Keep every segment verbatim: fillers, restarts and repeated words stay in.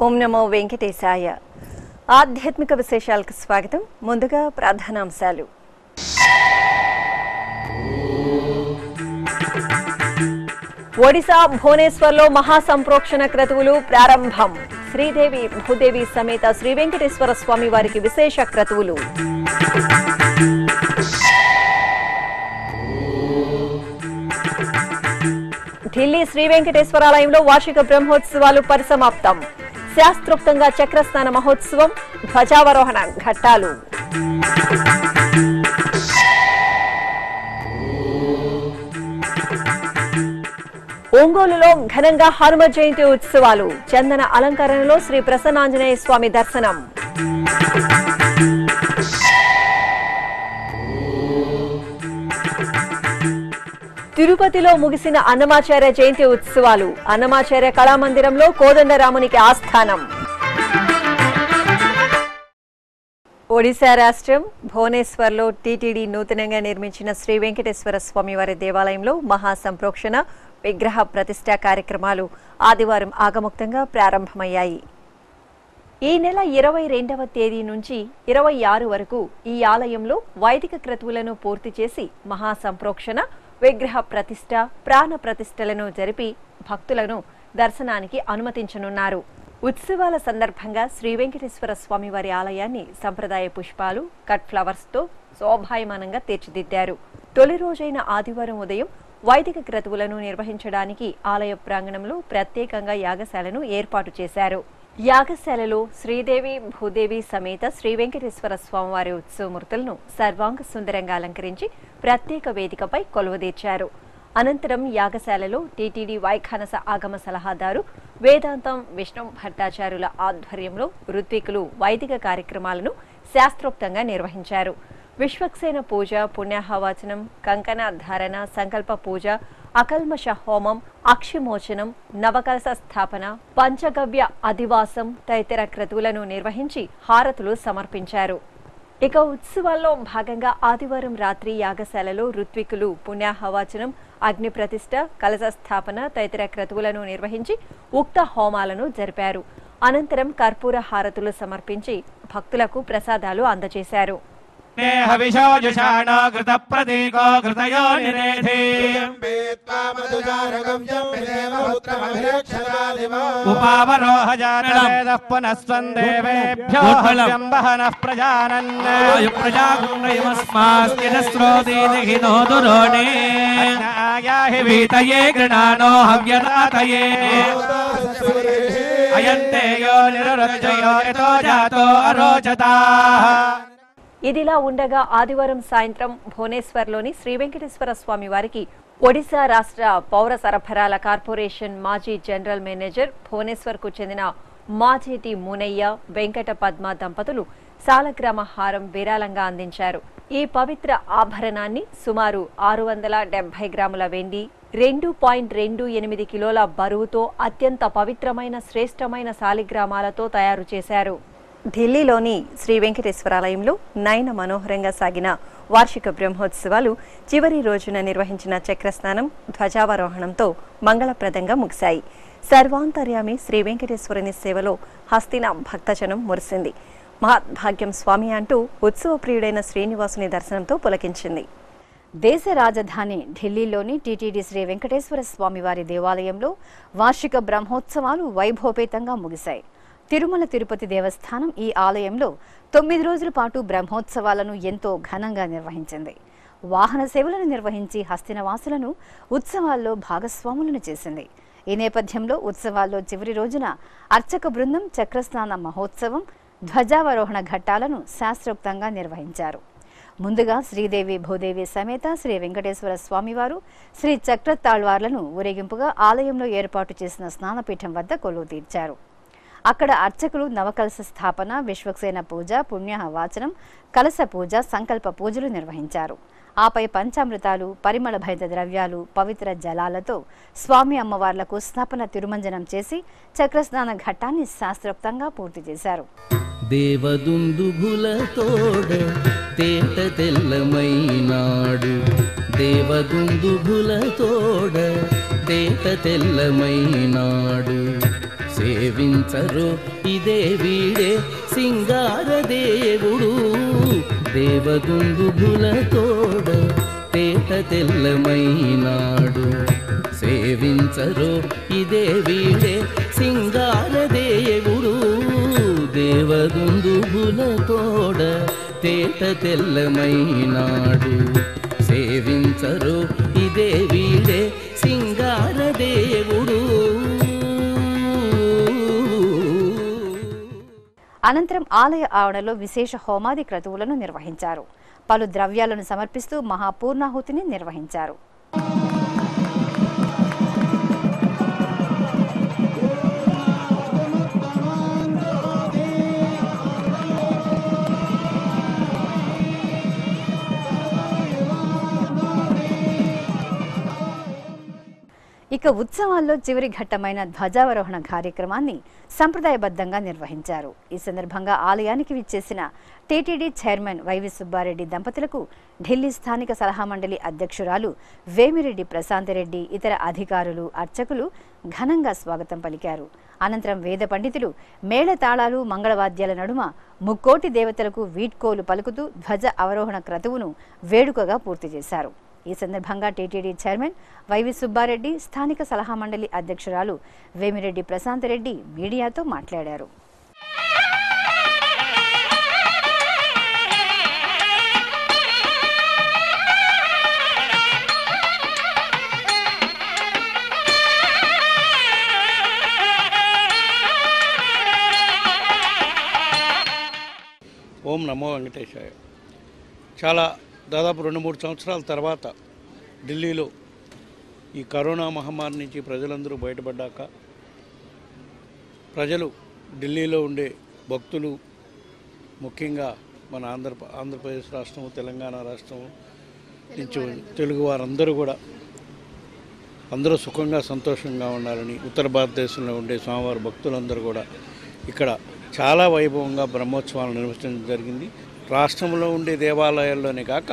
ఓం నమో వెంకటేశాయ. ఆధ్యాత్మిక విశేషాలకు స్వాగతం. ముందుగా ప్రధానాంశాలు. ఒడిశా భువనేశ్వర్లో మహాసంప్రోక్షణ క్రతువులు ప్రారంభం. శ్రీదేవి భూదేవి సమేత శ్రీ వెంకటేశ్వర స్వామి వారికి విశేష క్రతువులు. ఢిల్లీ శ్రీ వెంకటేశ్వరాలయంలో వార్షిక బ్రహ్మోత్సవాలు పరిసమాప్తం. శాస్త్రోక్తంగా చక్రస్నాన మహోత్సవం, ధ్వజావరోహణ ఘట్టాలు. ఒంగోలులో ఘనంగా హనుమ జయంతి ఉత్సవాలు. చందన అలంకరణలో శ్రీ ప్రసన్నాంజనేయ స్వామి దర్శనం. తిరుపతిలో ముగిసిన అన్నమాచార్య జయంతి ఉత్సవాలు. అన్నమాచార్య కళామందిరంలో కోదండరామునికి ఆస్థానం. ఒడిశా రాష్ట్రం భువనేశ్వర్లో టీటీడీ నూతనంగా నిర్మించిన శ్రీ వెంకటేశ్వర స్వామివారి దేవాలయంలో మహాసంప్రోక్షణ విగ్రహ ప్రతిష్ఠా కార్యక్రమాలు ఆదివారం ఆగముక్తంగా ప్రారంభమయ్యాయి. ఈ నెల ఇరవై రెండవ తేదీ నుంచి ఇరవై ఆరు వరకు ఈ ఆలయంలో వైదిక క్రతువులను పూర్తి చేసి మహాసంప్రోక్షణ విగ్రహ ప్రతిష్ఠ ప్రాణ ప్రతిష్టలను జరిపి భక్తులను దర్శనానికి అనుమతించనున్నారు. ఉత్సవాల సందర్భంగా శ్రీ వెంకటేశ్వర స్వామివారి ఆలయాన్ని సంప్రదాయ పుష్పాలు, కట్ ఫ్లవర్స్ తో శోభాయమానంగా తీర్చిదిద్దారు. తొలి రోజైన ఆదివారం ఉదయం వైదిక క్రతువులను నిర్వహించడానికి ఆలయ ప్రాంగణంలో ప్రత్యేకంగా యాగశాలను ఏర్పాటు చేశారు. యాగశాలలో శ్రీదేవి భూదేవి సమేత శ్రీ వెంకటేశ్వర స్వామివారి ఉత్సవమూర్తులను సర్వాంగ సుందరంగా అలంకరించి ప్రత్యేక వేదికపై కొలువుదీర్చారు. అనంతరం యాగశాలలో టీటీడీ వైఖానస ఆగమ సలహాదారు వేదాంతం విష్ణు భట్టాచార్యుల ఆధ్వర్యంలో ఋత్వికులు వైదిక కార్యక్రమాలను శాస్త్రోక్తంగా నిర్వహించారు. విశ్వక్సేన పూజ, పుణ్యాహవాచనం, కంకణ ధారణ, సంకల్ప పూజ, అకల్మష హోమం, అక్షిమోచనం, నవకలశ స్థాపన, పంచగవ్య అధివాసం తదితర క్రతువులను నిర్వహించి హారతులు సమర్పించారు. ఇక ఉత్సవాల్లో భాగంగా ఆదివారం రాత్రి యాగశాలలో ఋత్వికులు పుణ్యాహవాచనం, అగ్ని ప్రతిష్ఠ, కలశ స్థాపన తదితర క్రతువులను నిర్వహించి ఉక్త హోమాలను జరిపారు. అనంతరం కర్పూర హారతులు సమర్పించి భక్తులకు ప్రసాదాలు అందజేశారు. ఇదిలా ఉండగా ఆదివారం సాయంత్రం భువనేశ్వర్లోని శ్రీ వెంకటేశ్వర స్వామి వారికి ఒడిశా రాష్ట్ర పౌర సరఫరాల కార్పొరేషన్ మాజీ జనరల్ మేనేజర్, భువనేశ్వర్కు చెందిన మాజేటి మునయ్య, వెంకట పద్మ దంపతులు సాలగ్రామ హారం విరాళంగా అందించారు. ఈ పవిత్ర ఆభరణాన్ని సుమారు ఆరు వందల డెబ్బై గ్రాముల వెండి, రెండు పాయింట్ రెండు ఎనిమిది కిలోల బరువుతో అత్యంత పవిత్రమైన శ్రేష్టమైన శాలిగ్రామాలతో తయారు చేశారు. ఢిల్లీలోని శ్రీ వెంకటేశ్వరాలయంలో నయన మనోహరంగా సాగిన వార్షిక బ్రహ్మోత్సవాలు చివరి రోజున నిర్వహించిన చక్రస్నానం, ధ్వజావరోహణంతో మంగళప్రదంగా ముగిశాయి. సర్వాంతర్యామి శ్రీ వెంకటేశ్వరుని సేవలో హస్తిన భక్తజనం మురిసింది. మహాద్భాగ్యం స్వామి అంటూ ఉత్సవ ప్రియుడైన శ్రీనివాసుని దర్శనంతో పులకించింది. దేశ రాజధాని ఢిల్లీలోని టీటీడీ శ్రీ వెంకటేశ్వర స్వామివారి దేవాలయంలో వార్షిక బ్రహ్మోత్సవాలు వైభవపేతంగా ముగిశాయి. తిరుమల తిరుపతి దేవస్థానం ఈ ఆలయంలో తొమ్మిది రోజుల పాటు బ్రహ్మోత్సవాలను ఎంతో ఘనంగా నిర్వహించింది. వాహన సేవలను నిర్వహించి హస్తినవాసులను ఉత్సవాల్లో భాగస్వాములను చేసింది. ఈ నేపథ్యంలో ఉత్సవాల్లో చివరి రోజున అర్చక బృందం చక్రస్నాన మహోత్సవం, ధ్వజావరోహణ ఘట్టాలను శాస్త్రోక్తంగా నిర్వహించారు. ముందుగా శ్రీదేవి భూదేవి సమేత శ్రీ వెంకటేశ్వర స్వామివారు శ్రీ చక్రతాళ్వార్లను ఊరేగింపుగా ఆలయంలో ఏర్పాటు చేసిన స్నానపీఠం వద్ద కొలువు తీర్చారు. అక్కడ అర్చకులు నవకలశ స్థాపన, విశ్వక్సేన పూజ, పుణ్యాహవాచనం, కలశ పూజ, సంకల్ప పూజలు నిర్వహించారు. ఆపై పంచామృతాలు, పరిమళ భైత ద్రవ్యాలు, పవిత్ర జలాలతో స్వామి అమ్మవార్లకు స్నాపన తిరుమంజనం చేసి చక్రస్నాన ఘట్టాన్ని శాస్త్రోక్తంగా పూర్తి చేశారు. దేవదుందుభులతోడ తేట తెల్లమైనాడు, దేవదుందుభులతోడ తేట తెల్లమైనాడు, సేవించరు ఇదే వీడే సింగార దేవుడు దేవదుందుభుల తోడ తేట తెల్లమైనాడు సేవించరు ఇదే వీడే సింగార దేవుడు దేవదుందుభుల తోడ తేట తెల్లమైనాడు సేవించరు ఇదే వీడే సింగార దేవుడు. అనంతరం ఆలయ ఆవరణలో విశేష హోమాది క్రతువులను నిర్వహించారు. పలు ద్రవ్యాలను సమర్పిస్తూ మహాపూర్ణాహుతిని నిర్వహించారు. ఇక ఉత్సవాల్లో చివరి ఘట్టమైన ధ్వజావరోహణ కార్యక్రమాన్ని సంప్రదాయబద్ధంగా నిర్వహించారు. ఈ సందర్భంగా ఆలయానికి విచ్చేసిన టీటీడీ చైర్మన్ వైవి సుబ్బారెడ్డి దంపతులకు ఢిల్లీ స్థానిక సలహా మండలి అధ్యక్షురాలు వేమిరెడ్డి ప్రశాంతరెడ్డి ఇతర అధికారులు అర్చకులు ఘనంగా స్వాగతం పలికారు. అనంతరం వేద పండితులు మేళతాళాలు మంగళవాద్యాల నడుమ ముక్కోటి దేవతలకు వీడ్కోలు పలుకుతూ ధ్వజ అవరోహణ క్రతువును వేడుకగా పూర్తి చేశారు. ఈ సందర్భంగా టీటీడీ చైర్మన్ వైవి సుబ్బారెడ్డి స్థానిక సలహా మండలి అధ్యక్షురాలు వేమిరెడ్డి ప్రశాంతరెడ్డి మీడియాతో మాట్లాడారు. ఓం నమో వెంకటేశాయ. చాలా దాదాపు రెండు మూడు సంవత్సరాల తర్వాత ఢిల్లీలో ఈ కరోనా మహమ్మారి నుంచి ప్రజలందరూ బయటపడ్డాక ప్రజలు ఢిల్లీలో ఉండే భక్తులు ముఖ్యంగా మన ఆంధ్ర ఆంధ్రప్రదేశ్ రాష్ట్రము తెలంగాణ రాష్ట్రము నుంచి తెలుగు వారందరూ కూడా అందరూ సుఖంగా సంతోషంగా ఉండాలని ఉత్తర భారతదేశంలో ఉండే స్వామివారి భక్తులందరూ కూడా ఇక్కడ చాలా వైభవంగా బ్రహ్మోత్సవాలు నిర్వహించడం జరిగింది. రాష్ట్రంలో ఉండే దేవాలయాల్లోనే కాక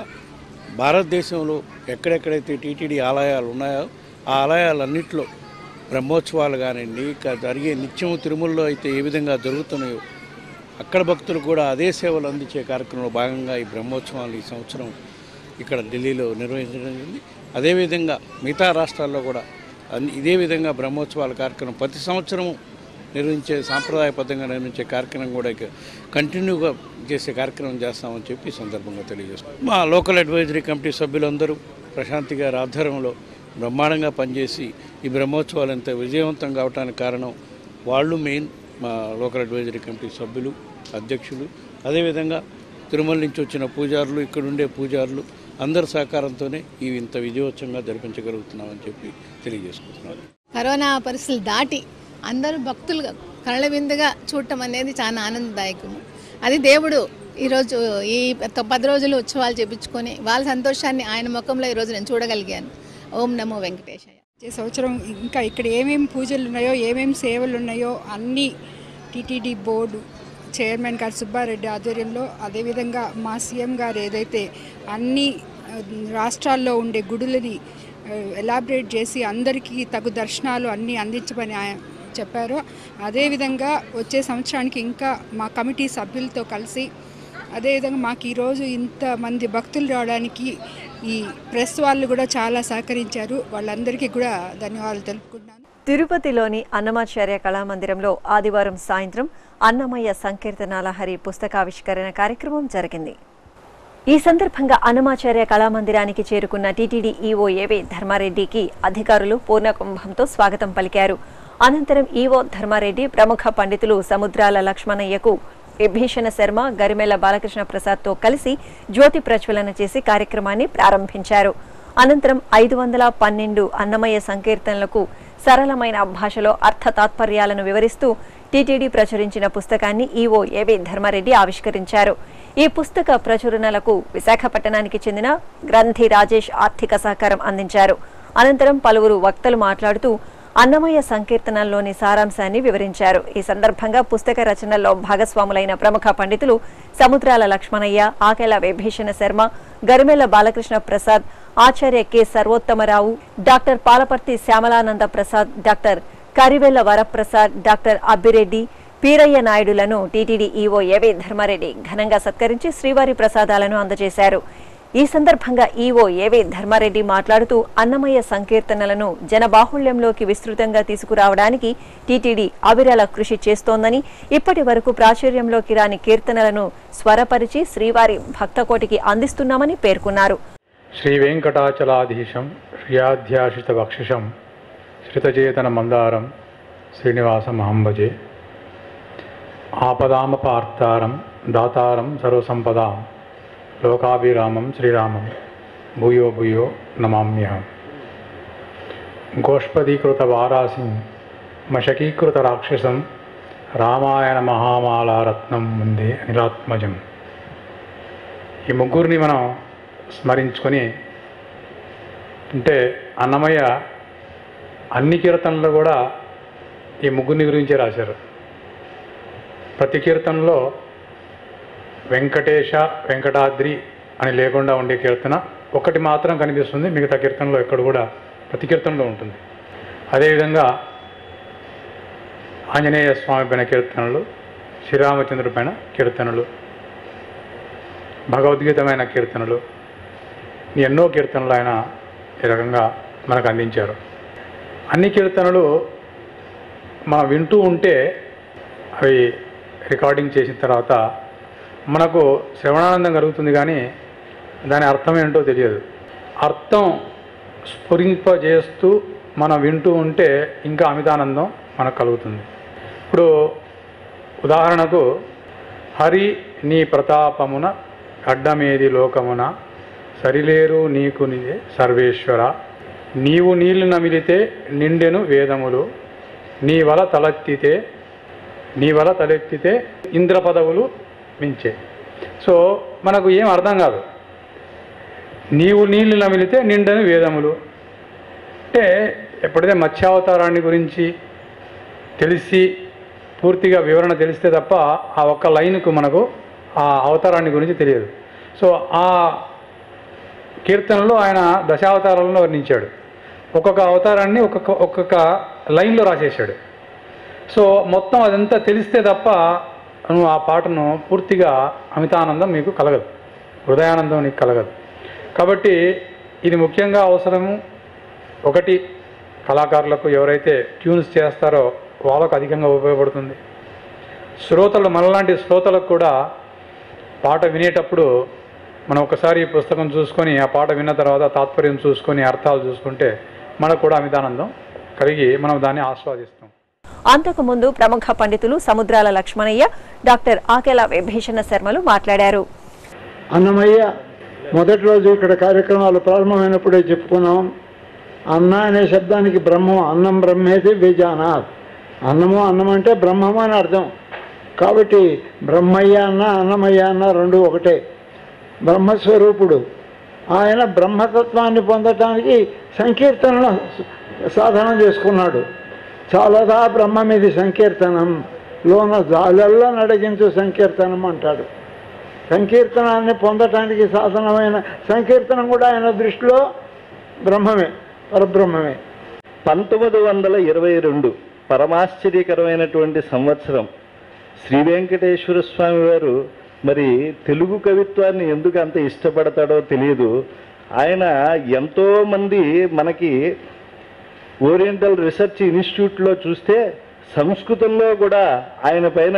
భారతదేశంలో ఎక్కడెక్కడైతే టీటీడీ ఆలయాలు ఉన్నాయో ఆ ఆలయాలన్నింటిలో బ్రహ్మోత్సవాలు కానివ్వండి, ఇక జరిగే నిత్యము తిరుమలలో అయితే ఏ విధంగా జరుగుతున్నాయో అక్కడ భక్తులు కూడా అదే సేవలు అందించే కార్యక్రమంలో భాగంగా ఈ బ్రహ్మోత్సవాలు ఈ సంవత్సరం ఇక్కడ ఢిల్లీలో నిర్వహించడం జరిగింది. అదేవిధంగా మిగతా రాష్ట్రాల్లో కూడా ఇదే విధంగా బ్రహ్మోత్సవాల కార్యక్రమం ప్రతి సంవత్సరము నిర్వహించే సాంప్రదాయబద్ధంగా నిర్వహించే కార్యక్రమం కూడా కంటిన్యూగా చేసే కార్యక్రమం చేస్తామని చెప్పి ఈ సందర్భంగా తెలియజేస్తాం. మా లోకల్ అడ్వైజరీ కమిటీ సభ్యులందరూ ప్రశాంతి గారి ఆధ్వర్యంలో బ్రహ్మాండంగా పనిచేసి ఈ బ్రహ్మోత్సవాలు ఎంత విజయవంతం కావడానికి కారణం వాళ్ళు మెయిన్ మా లోకల్ అడ్వైజరీ కమిటీ సభ్యులు అధ్యక్షులు అదేవిధంగా తిరుమల నుంచి వచ్చిన పూజారులు ఇక్కడుండే పూజారులు అందరి సహకారంతోనే ఇవి ఇంత విజయోత్సవంగా జరిపించగలుగుతున్నామని చెప్పి తెలియజేసుకుంటున్నారు. కరోనా పరిస్థితులు దాటి అందరూ భక్తులు కళ్ళ విందుగా చూడటం అనేది చాలా ఆనందదాయకము. అది దేవుడు ఈరోజు ఈ పది రోజులు ఉత్సవాలు చేపించుకొని వాళ్ళ సంతోషాన్ని ఆయన ముఖంలో ఈరోజు నేను చూడగలిగాను. ఓం నమో వెంకటేశాయ. ఈ సంవత్సరం ఇంకా ఇక్కడ ఏమేమి పూజలు ఉన్నాయో ఏమేమి సేవలు ఉన్నాయో అన్నీ టీటీడీ బోర్డు చైర్మన్ గారు సుబ్బారెడ్డి ఆధ్వర్యంలో అదేవిధంగా మా సీఎం గారు ఏదైతే అన్ని రాష్ట్రాల్లో ఉండే గుడులని ఎలాబరేట్ చేసి అందరికీ తగు దర్శనాలు అన్నీ అందించమని చెప్పారో అదేవిధంగా వచ్చే సంవత్సరానికి ఇంకా మా కమిటీ సభ్యులతో కలిసి అదేవిధంగా మాకు ఈరోజు ఇంతమంది భక్తులు రావడానికి ఈ ప్రెస్ వాళ్ళు కూడా చాలా సహకరించారు. వాళ్ళందరికీ కూడా ధన్యవాదాలు తెలుపుకుంటున్నాను. తిరుపతిలోని అన్నమాచార్య కళామందిరంలో ఆదివారం సాయంత్రం అన్నమయ్య సంకీర్తనాల హరి పుస్తకావిష్కరణ కార్యక్రమం జరిగింది. ఈ సందర్భంగా అన్నమాచార్య కళామందిరానికి చేరుకున్న టీటీడీ ఈవో ఏవీ ధర్మారెడ్డికి అధికారులు పూర్ణకుంభంతో స్వాగతం పలికారు. అనంతరం ఈవో ధర్మారెడ్డి ప్రముఖ పండితులు సముద్రాల లక్ష్మణయ్యకు విభీషణ శర్మ గరిమెల బాలకృష్ణ ప్రసాద్తో కలిసి జ్యోతి ప్రజ్వలన చేసి కార్యక్రమాన్ని ప్రారంభించారు. అనంతరం ఐదు వందల పన్నెండు అన్నమయ్య సంకీర్తనలకు సరళమైన భాషలో అర్థ తాత్పర్యాలను వివరిస్తూ టీటీడీ ప్రచురించిన పుస్తకాన్ని ఈవో ఏవీ ధర్మారెడ్డి ఆవిష్కరించారు. ఈ పుస్తక ప్రచురణలకు విశాఖపట్టణానికి చెందిన గ్రంథి రాజేష్ ఆర్థిక సహకారం అందించారు. అనంతరం పలువురు వక్తలు మాట్లాడుతూ అన్నమయ్య సంకీర్తనల్లోని సారాంశాన్ని వివరించారు. ఈ సందర్భంగా పుస్తక రచనల్లో భాగస్వాములైన ప్రముఖ పండితులు Samudrala Lakshmanaiah, Akela Vibhishana Sharma, Garimella Balakrishna Prasad, Acharya K Sarvottamarao, doctor Palaparthi Syamalananda Prasad, doctor Karivella Varaprasad, doctor Abbireddy, Peeraiah నాయుడులను టీటీడీ ఈవో ఏవే ధర్మారెడ్డి ఘనంగా సత్కరించి శ్రీవారి ప్రసాదాలను అందజేశారు. ఈ సందర్భంగా ఈవో ఏవే ధర్మారెడ్డి మాట్లాడుతూ అన్నమయ్య సంకీర్తనలను జనబాహుళ్యంలోకి విస్తృతంగా తీసుకురావడానికి టీటీడీ అవిరళ కృషి చేస్తోందని, ఇప్పటి వరకు ప్రాచుర్యంలోకి రాని కీర్తనలను స్వరపరిచి శ్రీవారి భక్తకోటికి అందిస్తున్నామని పేర్కొన్నారు. శ్రీ వెంకటాచలాధీశం శ్రియాధ్యాశిత వక్షిషం శ్రితచేతన మందారం శ్రీనివాసమహంభజే. ఆపదామపార్తారం దాతారం సర్వసంపదాం లోకాభిరామం శ్రీరామం భూయో భూయో నమామ్యహం. గోష్పదీకృత వారాసిం మశకీకృత రాక్షసం రామాయణ మహామాలారత్నం ముందే అనిలాత్మజం. ఈ ముగ్గురిని మనం స్మరించుకొని, అంటే అన్నమయ్య అన్ని కీర్తనలు కూడా ఈ ముగ్గురిని గురించే రాశారు. ప్రతి కీర్తనలో వెంకటేశ వెంకటాద్రి అని లేకుండా ఉండే కీర్తన ఒకటి మాత్రం కనిపిస్తుంది, మిగతా కీర్తనలో ఎక్కడ కూడా ప్రతి కీర్తనలో ఉంటుంది. అదేవిధంగా ఆంజనేయ స్వామి పైన కీర్తనలు, శ్రీరామచంద్రుడి పైన కీర్తనలు, భగవద్గీతమైన కీర్తనలు, ఎన్నో కీర్తనలు ఆయన ఈ రకంగా మనకు అందించారు. అన్ని కీర్తనలు మనం వింటూ ఉంటే అవి రికార్డింగ్ చేసిన తర్వాత మనకు శ్రవణానందం కలుగుతుంది, కానీ దాని అర్థం ఏంటో తెలియదు. అర్థం స్ఫురింపజేస్తూ మనం వింటూ ఉంటే ఇంకా అమితానందం మనకు కలుగుతుంది. ఇప్పుడు ఉదాహరణకు, హరి నీ ప్రతాపమున అడ్డమేది లోకమున సరిలేరు నీకు నిదే సర్వేశ్వర, నీవు నీళ్లు నమిలితే నిండెను వేదములు, నీ వల తలెత్తితే నీ వల తలెత్తితే ఇంద్ర పదవులు మించే. సో మనకు ఏం అర్థం కాదు. నీవు నీళ్లు నమిలితే నిండెను వేదములు అంటే, ఎప్పుడైతే మత్స్యావతారాన్ని గురించి తెలిసి పూర్తిగా వివరణ తెలిస్తే తప్ప ఆ ఒక్క లైన్కు మనకు ఆ అవతారాన్ని గురించి తెలియదు. సో ఆ కీర్తనలో ఆయన దశావతారాలను వర్ణించాడు. ఒక్కొక్క అవతారాన్ని ఒక్కొక్క ఒక్కొక్క లైన్లో రాసేసాడు. సో మొత్తం అదంతా తెలిస్తే తప్ప నువ్వు ఆ పాటను పూర్తిగా అమితానందం మీకు కలగదు, హృదయానందం నీకు కలగదు. కాబట్టి ఇది ముఖ్యంగా అవసరము. ఒకటి, కళాకారులకు ఎవరైతే ట్యూన్స్ చేస్తారో వాళ్ళకు అధికంగా ఉపయోగపడుతుంది. శ్రోతలు, మనలాంటి శ్రోతలకు కూడా పాట వినేటప్పుడు మనం ఒకసారి ఈ పుస్తకం చూసుకొని ఆ పాట విన్న తర్వాత తాత్పర్యం చూసుకొని అర్థాలు చూసుకుంటే మనకు కూడా అమితానందం కలిగి మనం దాన్ని ఆస్వాదిస్తాం. అంతకుముందు ప్రముఖ పండితులు సముద్రాల లక్ష్మణయ్య, డాక్టర్ ఆకెల విభీషణ శర్మలు మాట్లాడారు. అన్నమయ్య మొదటి రోజు ఇక్కడ కార్యక్రమాలు ప్రారంభమైనప్పుడే చెప్పుకున్నాం. అన్న అనే శబ్దానికి బ్రహ్మం, అన్నం బ్రహ్మేది విజానాత్. అన్నము అన్నం అంటే బ్రహ్మము అని అర్థం. కాబట్టి బ్రహ్మయ్య అన్న అన్నమయ్య అన్న రెండు ఒకటే. బ్రహ్మస్వరూపుడు ఆయన బ్రహ్మతత్వాన్ని పొందటానికి సంకీర్తనను సాధనం చేసుకున్నాడు. చాలాదా బ్రహ్మమిది సంకీర్తనం, లోన జాలల్లో నడిగించు సంకీర్తనం అంటాడు. సంకీర్తనాన్ని పొందటానికి సాధనమైన సంకీర్తనం కూడా ఆయన దృష్టిలో బ్రహ్మమే, పరబ్రహ్మమే. పంతొమ్మిది వందల ఇరవై రెండు పరమాశ్చర్యకరమైనటువంటి సంవత్సరం. శ్రీ వెంకటేశ్వర స్వామి వారు మరి తెలుగు కవిత్వాన్ని ఎందుకు అంత ఇష్టపడతాడో తెలియదు. ఆయన ఎంతోమంది మనకి ఓరియంటల్ రీసెర్చ్ ఇన్స్టిట్యూట్లో చూస్తే సంస్కృతంలో కూడా ఆయన పైన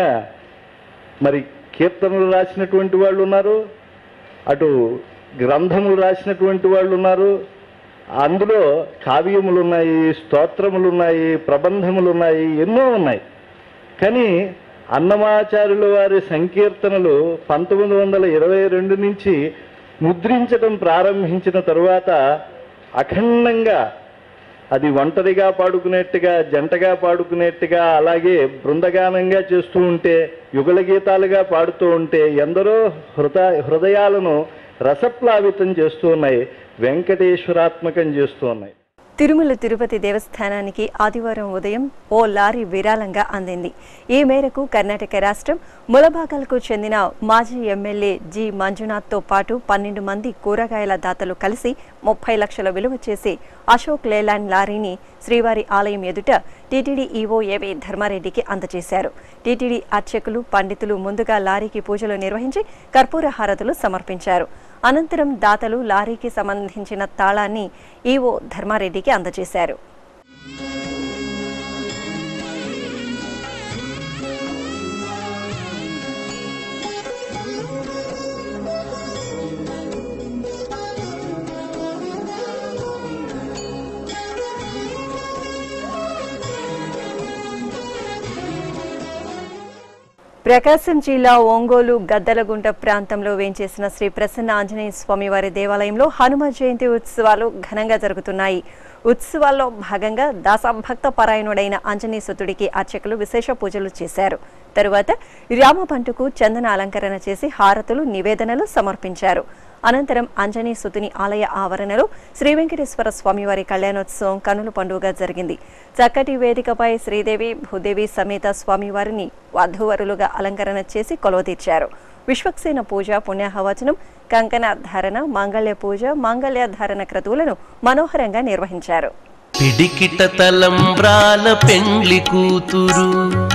మరి కీర్తనలు రాసినటువంటి వాళ్ళు ఉన్నారు, అటు గ్రంథములు రాసినటువంటి వాళ్ళు ఉన్నారు. అందులో కావ్యములు ఉన్నాయి, స్తోత్రములు ఉన్నాయి, ప్రబంధములు ఉన్నాయి, ఎన్నో ఉన్నాయి. కానీ అన్నమాచార్యుల వారి సంకీర్తనలు పంతొమ్మిది వందల ఇరవై రెండు నుంచి ముద్రించడం ప్రారంభించిన తరువాత అఖండంగా అది ఒంటరిగా పాడుకునేట్టుగా, జంటగా పాడుకునేట్టుగా, అలాగే బృందగానంగా చేస్తూ ఉంటే, యుగళ గీతాలుగా పాడుతూ ఉంటే ఎందరో హృదయ హృదయాలను రసప్లావితం చేస్తూ ఉన్నాయి, వెంకటేశ్వరాత్మకం చేస్తూ ఉన్నాయి. తిరుమల తిరుపతి దేవస్థానానికి ఆదివారం ఉదయం ఓ లారీ విరాళంగా అందింది. ఈ మేరకు కర్ణాటక రాష్ట్రం ములబాగల్కు చెందిన మాజీ ఎమ్మెల్యే జి మంజునాథ్తో పాటు పన్నెండు మంది కూరగాయల దాతలు కలిసి ముప్పై లక్షల విలువ చేసే అశోక్ లేలాండ్ లారీని శ్రీవారి ఆలయం ఎదుట టీటీడీ ఈవో ఏవి ధర్మారెడ్డికి అందజేశారు. టీటీడీ అర్చకులు, పండితులు ముందుగా లారీకి పూజలు నిర్వహించి కర్పూర హారతులు సమర్పించారు. అనంతరం దాతలు లారీకి సంబంధించిన తాళాన్ని ఈవో ధర్మారెడ్డికి అందజేశారు. ప్రకాశం జిల్లా ఒంగోలు గద్దలగుంట ప్రాంతంలో వేంచేసిన శ్రీ ప్రసన్న ఆంజనేయ స్వామివారి దేవాలయంలో హనుమ జయంతి ఉత్సవాలు ఘనంగా జరుగుతున్నాయి. ఉత్సవాల్లో భాగంగా దాసభక్త పరాయణుడైన ఆంజనేయసుతుడికి అర్చకులు విశేష పూజలు చేశారు. తరువాత రామపంటుకు చందన అలంకరణ చేసి హారతులు, నివేదనలు సమర్పించారు. అనంతరం ఆంజనేయసుతుని ఆలయ ఆవరణలో శ్రీ వెంకటేశ్వర స్వామివారి కళ్యాణోత్సవం కనుల పండుగగా జరిగింది. చక్కటి వేదికపై శ్రీదేవి, భూదేవి సమేత స్వామివారిని వధూవరులుగా అలంకరణ చేసి కొలువుతీర్చారు. విశ్వక్సేన పూజ, పుణ్యాహవచనం, కంకణ ధారణ, మాంగళ్య పూజ, మాంగళ్య ధారణ క్రతువులను మనోహరంగా నిర్వహించారు. పిడికిట తలంబ్రాల పెండ్లి కూతురు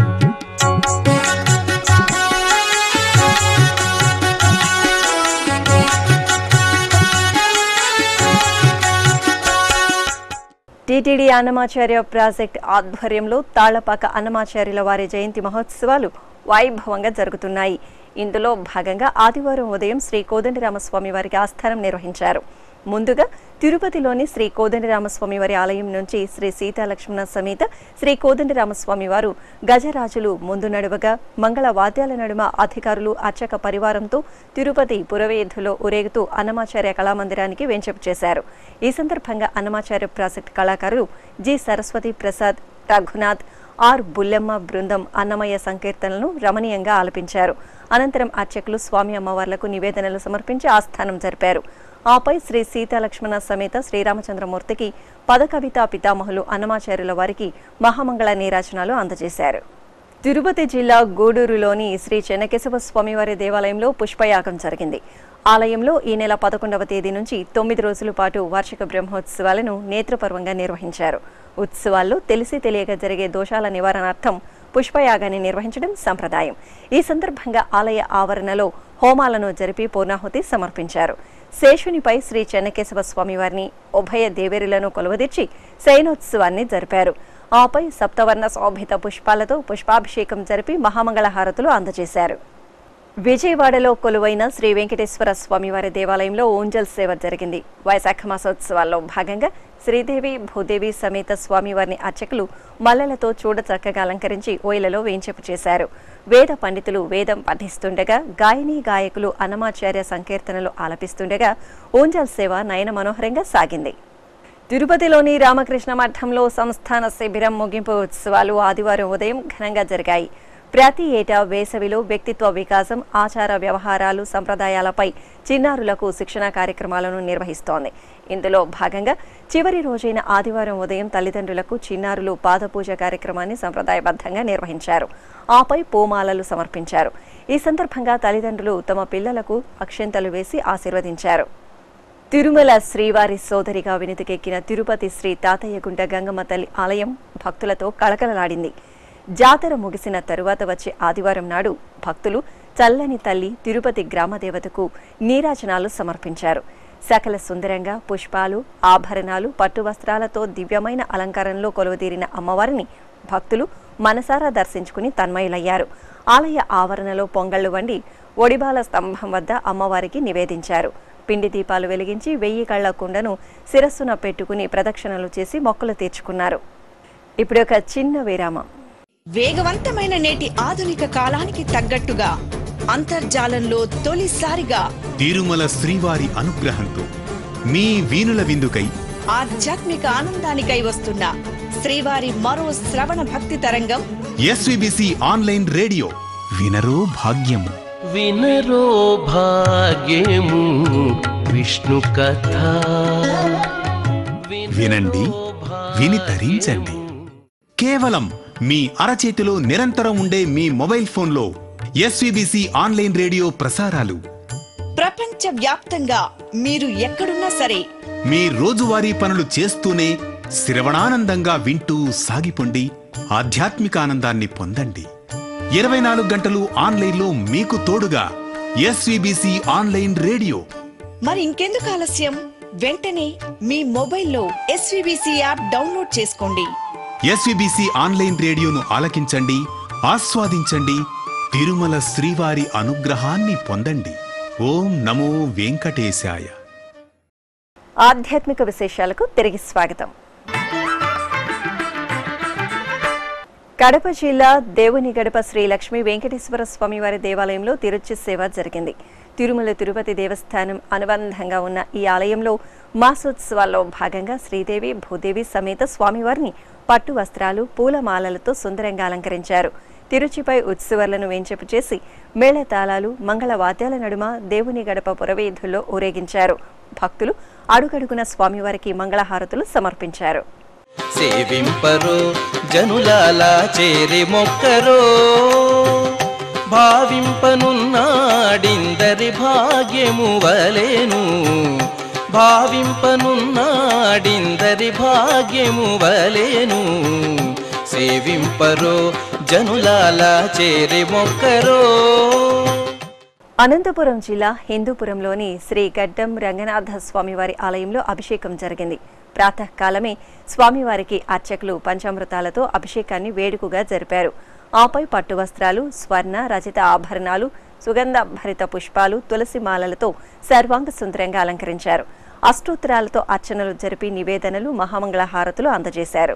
టీటీడీ అన్నమాచార్య ప్రాజెక్ట్ ఆధ్వర్యంలో తాళ్లపాక అన్నమాచార్యుల వారి జయంతి మహోత్సవాలు వైభవంగా జరుగుతున్నాయి. ఇందులో భాగంగా ఆదివారం ఉదయం శ్రీ కోదండరామస్వామి వారికి ఆస్థానం నిర్వహించారు. ముందుగా తిరుపతిలోని శ్రీ కోదండరామస్వామి వారి ఆలయం నుంచి శ్రీ సీతాలక్ష్మణ సమేత శ్రీ కోదండరామస్వామి వారు గజరాజులు ముందు నడువగా మంగళ వాద్యాల నడుమ అధికారులు, అర్చక పరివారంతో తిరుపతి పురవీధులో ఊరేగుతూ అన్నమాచార్య కళామందిరానికి వెంచపు చేశారు. ఈ సందర్భంగా అన్నమాచార్య ప్రాజెక్ట్ కళాకారులు జి సరస్వతి ప్రసాద్, రఘునాథ్, ఆర్ బుల్లెమ్మ బృందం అన్నమయ్య సంకీర్తనలను రమణీయంగా ఆలపించారు. అనంతరం అర్చకులు స్వామి అమ్మవార్లకు నివేదనలు సమర్పించి ఆస్థానం జరిపారు. ఆపై శ్రీ సీతాలక్ష్మణ సమేత శ్రీరామచంద్రమూర్తికి పదకవితా పితామహులు అన్నమాచార్యుల వారికి మహామంగళ నీరాజనాలు అందజేశారు. తిరుపతి జిల్లా గూడూరులోని శ్రీ చెన్నకేశవ స్వామివారి దేవాలయంలో పుష్పయాగం జరిగింది. ఆలయంలో ఈ నెల పదకొండవ తేదీ నుంచి తొమ్మిది రోజుల పాటు వార్షిక బ్రహ్మోత్సవాలను నేత్రపర్వంగా నిర్వహించారు. ఉత్సవాల్లో తెలిసి తెలియక జరిగే దోషాల నివారణార్థం పుష్పయాగాన్ని నిర్వహించడం సంప్రదాయం. ఈ సందర్భంగా ఆలయ ఆవరణలో హోమాలను జరిపి పూర్ణాహుతి సమర్పించారు. శేషునిపై శ్రీ చెన్నకేశవ స్వామివారిని, ఉభయ దేవేరులను కొలువదీర్చి శయనోత్సవాన్ని జరిపారు. ఆపై సప్తవర్ణ శోభిత పుష్పాలతో పుష్పాభిషేకం జరిపి మహామంగళహారతులు అందజేశారు. విజయవాడలో కొలువైన శ్రీ వెంకటేశ్వర స్వామివారి దేవాలయంలో ఊంజల్ సేవ జరిగింది. వైశాఖ మాసోత్సవాల్లో భాగంగా శ్రీదేవి, భూదేవి సమేత స్వామివారిని అర్చకులు మల్లెలతో చూడ చక్కగా అలంకరించి ఓయిలలో వేంచేపు చేశారు. వేద పండితులు వేదం పఠిస్తుండగా, గాయని గాయకులు అన్నమాచార్య సంకీర్తనలు ఆలపిస్తుండగా ఊంజల్ సేవ నయన మనోహరంగా సాగింది. తిరుపతిలోని రామకృష్ణ మఠంలో సంస్థాన శిబిరం ముగింపు ఉత్సవాలు ఆదివారం ఉదయం ఘనంగా జరిగాయి. ప్రతి ఏటా వేసవిలో వ్యక్తిత్వ వికాసం, ఆచార వ్యవహారాలు, సంప్రదాయాలపై చిన్నారులకు శిక్షణ కార్యక్రమాలను నిర్వహిస్తోంది. ఇందులో భాగంగా చివరి రోజైన ఆదివారం ఉదయం తల్లిదండ్రులకు చిన్నారులు పాదపూజ కార్యక్రమాన్ని సంప్రదాయబద్ధంగా నిర్వహించారు. ఆపై పూమాలలు సమర్పించారు. ఈ సందర్భంగా తల్లిదండ్రులు తమ పిల్లలకు అక్షంతలు వేసి ఆశీర్వదించారు. తిరుమల శ్రీవారి సోదరిగా వినుతికెక్కిన తిరుపతి శ్రీ తాతయ్యగుంట గంగమ్మ తల్లి ఆలయం భక్తులతో కళకళలాడింది. జాతర ముగిసిన తరువాత వచ్చే ఆదివారం నాడు భక్తులు చల్లని తల్లి తిరుపతి గ్రామదేవతకు నీరాజనాలు సమర్పించారు. సకల సుందరంగా పుష్పాలు, ఆభరణాలు, పట్టు వస్త్రాలతో దివ్యమైన అలంకారంలో కొలువుదీరిన అమ్మవారిని భక్తులు మనసారా దర్శించుకుని తన్మయులయ్యారు. ఆలయ ఆవరణలో పొంగళ్లు వండి ఒడిబాల స్తంభం వద్ద అమ్మవారికి నివేదించారు. పిండి దీపాలు వెలిగించి వెయ్యి కళ్ల కుండను శిరస్సున పెట్టుకుని ప్రదక్షిణలు చేసి మొక్కులు తీర్చుకున్నారు. ఇప్పుడు ఒక చిన్న విరామం. వేగవంతమైన నేటి ఆధునిక కాలానికి తగ్గట్టుగా అంతర్జాలంలో తొలిసారిగా తిరుమల శ్రీవారి అనుగ్రహంతో మీ వీణుల విందుకై ఆధ్యాత్మిక ఆనందానికై వస్తున్న శ్రీవారి మరో శ్రవణ భక్తి తరంగం ఎస్వీబీసీ ఆన్లైన్ రేడియో. వినరో భాగ్యము, వినరో భాగ్యము విష్ణు కథ. వినండి, విని తరించండి. కేవలం మీ అరచేతిలో నిరంతరం ఉండే మీ మొబైల్ ఫోన్లో ఎస్వీబీసీ ఆన్లైన్ రేడియో ప్రసారాలు ప్రపంచ వ్యాప్తంగా మీరు ఎక్కడున్నా సరే మీ రోజువారీ పనులు చేస్తూనే శ్రవణానందంగా వింటూ సాగిపోండి, ఆధ్యాత్మిక ఆనందాన్ని పొందండి. ఇరవై నాలుగు గంటలు ఆన్లైన్లో మీకు తోడుగా ఎస్వీబీసీ ఆన్లైన్ రేడియో. మరి ఇంకెందుకు ఆలస్యం? వెంటనే మీ మొబైల్లో ఎస్వీబీసీ యాప్ డౌన్లోడ్ చేసుకోండి. ఎస్వీబీసీ ఆన్లైన్ రేడియోను ఆలకించండి, ఆస్వాదించండి, తిరుమల శ్రీవారి అనుగ్రహాన్ని పొందండి. ఓం నమో వెంకటేశాయ. ఆధ్యాత్మిక విశేషాలకు తిరిగి స్వాగతం. కడప జిల్లా దేవుని గడప శ్రీ లక్ష్మీ వెంకటేశ్వర స్వామి వారి దేవాలయంలో తిరుచి సేవ జరిగింది. తిరుమల తిరుపతి దేవస్థానం అనుబంధంగా ఉన్న ఈ ఆలయంలో మాసోత్సవాల్లో భాగంగా శ్రీదేవి భూదేవి సమేత స్వామివారిని పట్టు వస్త్రాలు పూలమాలలతో సుందరంగా అలంకరించారు. తిరుచిపై ఉత్సవాలను వేంచేపు చేసి మేళతాళాలు మంగళవాద్యాల నడుమ దేవుని గడప పురవీధుల్లో ఊరేగించారు. భక్తులు అడుగడుగున స్వామివారికి మంగళహారతులు సమర్పించారు. సేవింపరో జనులాలా చేరి మొక్కరో, భావింపనున్నాడిందరి భాగ్యము వలెను, భావింపనున్నాడిందరి భాగ్యము వలెను. సేవింపరో జనులాలా చేరి మొక్కరో. అనంతపురం జిల్లా హిందూపురంలోని శ్రీ గడ్డం రంగనాథ స్వామివారి ఆలయంలో అభిషేకం జరిగింది. ప్రాతకాలమే స్వామివారికి అర్చకులు పంచామృతాలతో అభిషేకాన్ని వేడుకగా జరిపారు. ఆపై పట్టు వస్త్రాలు, స్వర్ణ రజిత ఆభరణాలు, సుగంధ భరిత పుష్పాలు, తులసి మాలలతో సర్వాంగ సుందరంగా అలంకరించారు. అష్టోత్తరాలతో అర్చనలు జరిపి నివేదనలు, మహామంగళహారతులు అందజేశారు.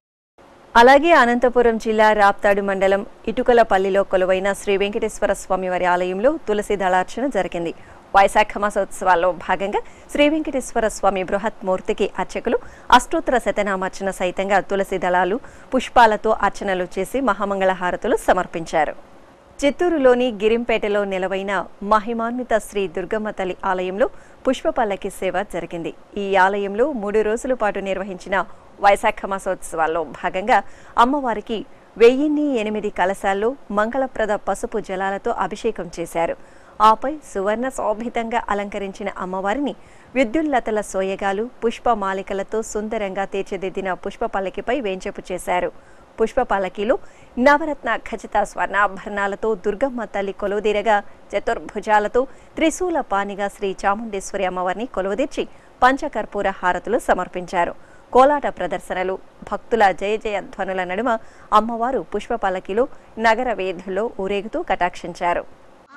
అలాగే అనంతపురం జిల్లా రాప్తాడు మండలం ఇటుకలపల్లిలో కొలువైన శ్రీ వెంకటేశ్వర స్వామివారి ఆలయంలో తులసి దళార్చన జరిగింది. వైశాఖ మాసోత్సవాల్లో భాగంగా శ్రీ వెంకటేశ్వర స్వామి బృహత్ మూర్తికి అర్చకులు అష్టోత్తర శతనామార్చన సహితంగా తులసి దళాలు, పుష్పాలతో అర్చనలు చేసి మహామంగళహారతులు సమర్పించారు. చిత్తూరులోని గిరింపేటలో నెలవైన మహిమాన్విత శ్రీ దుర్గమ్మ తల్లి ఆలయంలో పుష్పపల్లకి సేవ జరిగింది. ఈ ఆలయంలో మూడు రోజుల పాటు నిర్వహించిన వైశాఖ మాసోత్సవాల్లో భాగంగా అమ్మవారికి వెయ్యిన్ని ఎనిమిది కలశాల్లో మంగళప్రద పసుపు జలాలతో అభిషేకం చేశారు. ఆపై సువర్ణ శోభితంగా అలంకరించిన అమ్మవారిని విద్యుల్లతల సోయగాలు, పుష్పమాలికలతో సుందరంగా తీర్చిదిద్దిన పుష్ప పల్లకిపై వేంచేపు చేశారు. పుష్ప పల్లకీలో నవరత్న ఖచ్చిత స్వర్ణాభరణాలతో దుర్గమ్మ తల్లి కొలువుదీరగా చతుర్భుజాలతో త్రిశూల పానిగా శ్రీ చాముండేశ్వరి అమ్మవారిని కొలువుదీర్చి పంచకర్పూర హారతులు సమర్పించారు. కోలాట ప్రదర్శనలు, భక్తుల జయ జయ ధ్వనుల నడుమ అమ్మవారు పుష్ప పల్లకిలో నగర వీధుల్లో ఊరేగుతూ కటాక్షించారు.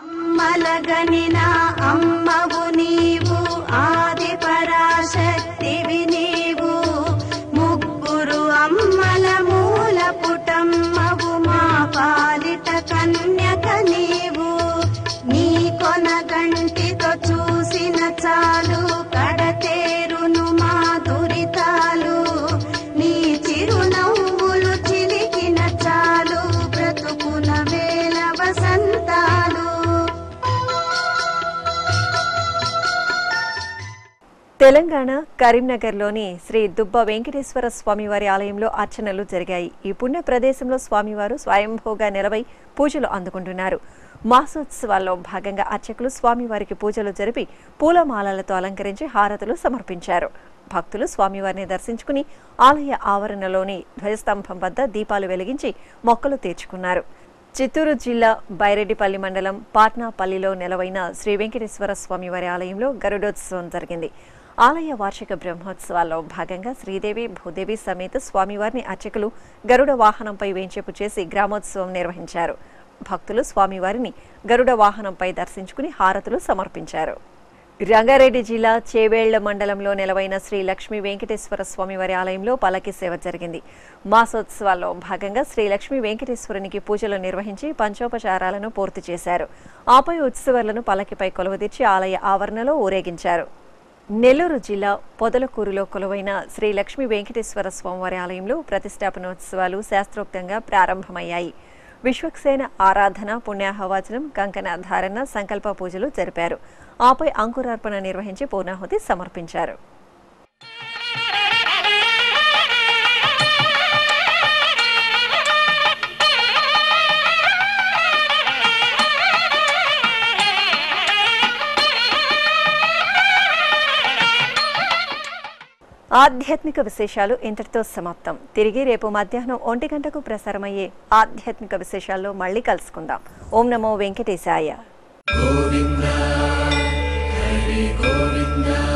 అమ్మలగనిన అమ్మవు నీవు, ఆది పరాశక్తివి నీవు, ముగ్గురు అమ్మల మూల పుటమ్మవు, మా పాలిట కన్యక నీవు. నీ కొన గంటితో చూసిన చాలు, కడతేరును మా దురితాలు. నీ చిరునవ్వులు చిలికిన చాలు, బ్రతుకున వేల వసంతాలు. తెలంగాణ కరీంనగర్లోని శ్రీ దుబ్బ వెంకటేశ్వర స్వామివారి ఆలయంలో అర్చనలు జరిగాయి. ఈ పుణ్య ప్రదేశంలో స్వామివారు స్వయంభూగా నిలవై పూజలు అందుకుంటున్నారు. మాసోత్సవాల్లో భాగంగా అర్చకులు స్వామివారికి పూజలు జరిపి పూలమాలలతో అలంకరించి హారతులు సమర్పించారు. భక్తులు స్వామివారిని దర్శించుకుని ఆలయ ఆవరణలోని ధ్వజస్తంభం వద్ద దీపాలు వెలిగించి మొక్కలు తీర్చుకున్నారు. చిత్తూరు జిల్లా బైరెడ్డిపల్లి మండలం పాట్నాపల్లిలో నెలవైన శ్రీ వెంకటేశ్వర స్వామివారి ఆలయంలో గరుడోత్సవం జరిగింది. ఆలయ వార్షిక బ్రహ్మోత్సవాల్లో భాగంగా శ్రీదేవి భూదేవి సమేత స్వామివారిని అర్చకులు గరుడ వాహనంపై వేంచేపు చేసి గ్రామోత్సవం నిర్వహించారు. భక్తులు స్వామివారిని గరుడ వాహనంపై దర్శించుకుని హారతులు సమర్పించారు. రంగారెడ్డి జిల్లా చేవేళ్ల మండలంలో నెలవైన శ్రీ లక్ష్మీ వెంకటేశ్వర స్వామివారి ఆలయంలో పల్లకి సేవ జరిగింది. మాసోత్సవాల్లో భాగంగా శ్రీ లక్ష్మీ వెంకటేశ్వరునికి పూజలు నిర్వహించి పంచోపచారాలను పూర్తి చేశారు. ఆపై ఉత్సవాలను పల్లకిపై కొలువుదీర్చి ఆలయ ఆవరణలో ఊరేగించారు. నెల్లూరు జిల్లా పొదలకూరులో కొలువైన శ్రీ లక్ష్మీ వెంకటేశ్వర స్వామివారి ఆలయంలో ప్రతిష్టాపనోత్సవాలు శాస్త్రోక్తంగా ప్రారంభమయ్యాయి. విశ్వక్సేన ఆరాధన, పుణ్యాహవాచనం, కంకణ ధారణ, సంకల్ప పూజలు జరిపారు. ఆపై అంకురార్పణ నిర్వహించి పూర్ణాహుతి సమర్పించారు. ఆధ్యాత్మిక విశేషాలు ఇంతటితో సమాప్తం. తిరిగి రేపు మధ్యాహ్నం ఒంటి గంటకు ప్రసారమయ్యే ఆధ్యాత్మిక విశేషాల్లో మళ్ళీ కలుసుకుందాం. ఓం నమో వెంకటేశాయ. గోవిందా హరి గోవిందా